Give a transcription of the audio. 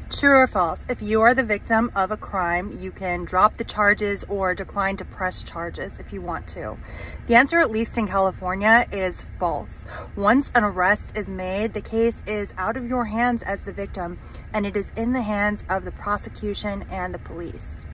True or false? If you are the victim of a crime, you can drop the charges or decline to press charges if you want to. The answer, at least in California, is false. Once an arrest is made, the case is out of your hands as the victim, and it is in the hands of the prosecution and the police.